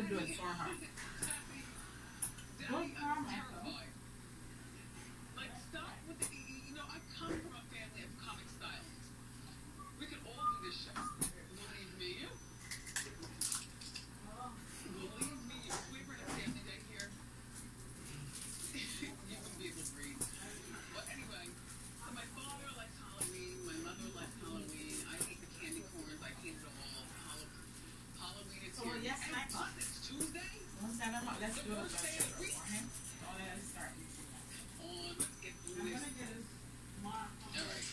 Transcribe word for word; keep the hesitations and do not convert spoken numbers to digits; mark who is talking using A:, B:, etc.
A: do it for her. Good karma.
B: Like, stop with the, you know, I come from a family of comic stylists. We can all do this show. Believe me, you. Believe me, you. We were in a family day here. You wouldn't be able to breathe. But anyway, so my father likes Halloween. My mother likes Halloween. I hate the candy corns. I hate it all. Halloween is
A: So,
B: here.
A: yes,
B: And
A: next
B: plus, it's Tuesday.
A: Let's set up. Let's
B: The
A: do it.
B: first day of the week.
A: So let's start.
B: On, let's get through
A: I'm
B: this.
A: gonna do this. Mark.
B: All right.